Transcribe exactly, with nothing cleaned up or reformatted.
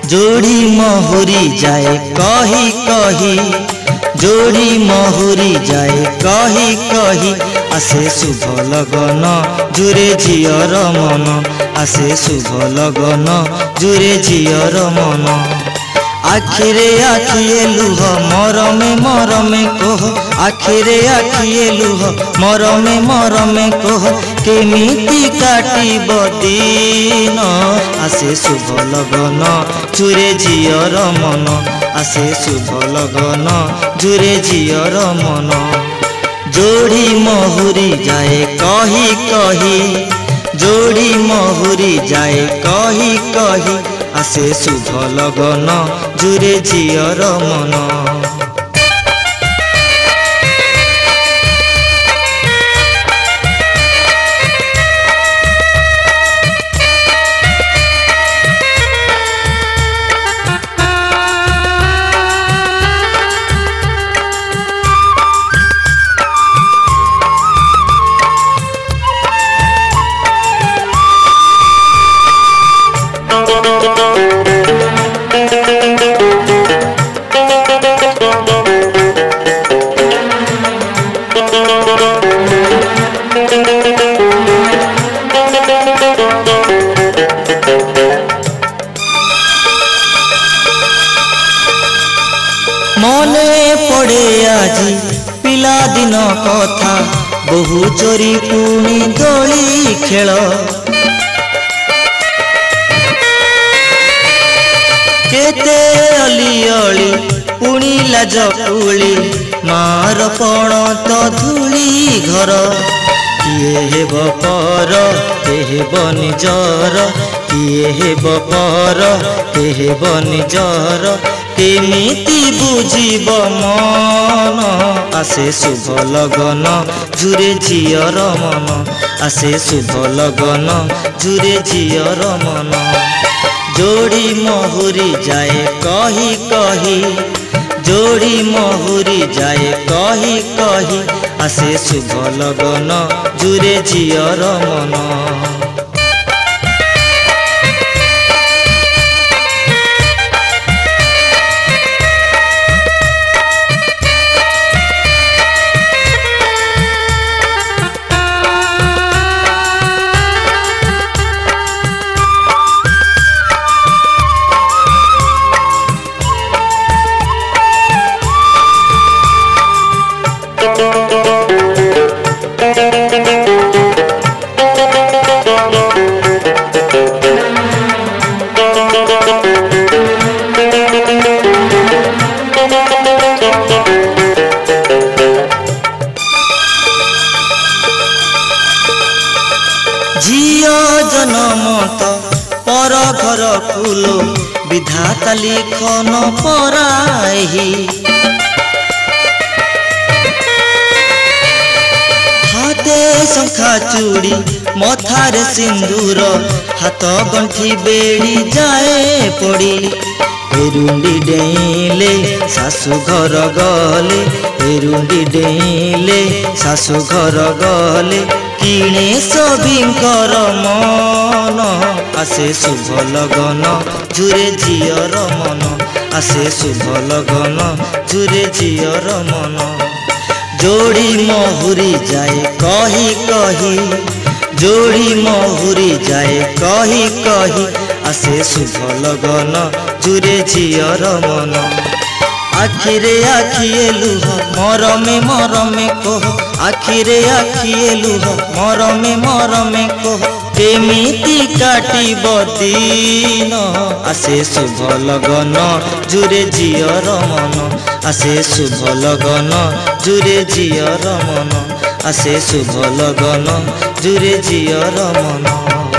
जोड़ी महुरी जाए कही कही जोड़ी महुरी जाए कही कही आसे शुभ लगन जुरे झियर मन आसे शुभ लगन जुरे झियर मन आखिरे आखिए लुह मरमे मरमे कह आखिरे आखिए लुह मरमे मरमे कह केमिति काटिब दिन आसे शुभ लगन जुरे झियर मन आसे शुभ लगन जुरे झियर मन जोड़ी महुरी जाए कही कही जोड़ी महुरी जाए कही कही आसे शुभ लगन जुरे झियर मन मने पड़े आजी पिला दिन कथा बहु चोरी पुणी दोली खेल केते अली अली पुणी लाज कुली मार पण तो धूली घर किए हेब पर के हेब निजर किए हेब पर के हेब निजर केमिति बुझिब मन आसे शुभ लगन जुरे झियर मन आसे शुभ लगन जुरे झियर मन जोड़ी महुरी जाए कही कही जोड़ी महुरी जाए कही कही आसे शुभ लगन जुरे झियर मन झियो जन्म तो पर घर फूल विधाता लिखन पराही हाथे शंखा चूड़ी मथारे सिंदूर हाथ गंठी बेड़ी जाए पड़ी एरुंडी डेले सासु घर गले एरुंडी डेले सासु घर गले किणे सबिंकर मन आसे शुभ लगन जुरे झियर मन आसे शुभ लगन जुरे झियर मन जोड़ी महुरी जाए कही कही जोड़ी महुरी जाए कही कही आसे शुभ लगन जुरे झियर मन आखिरे आखिए लुह मरमे मरमे कह आखिरे आखिए लुह मरमे मरमे कह केमिति काटिब दिन आसे शुभ लगन जुरे झियर मन आसे शुभ लगन जुरे झियर मन आसे शुभ लगन जुरे झियर मन।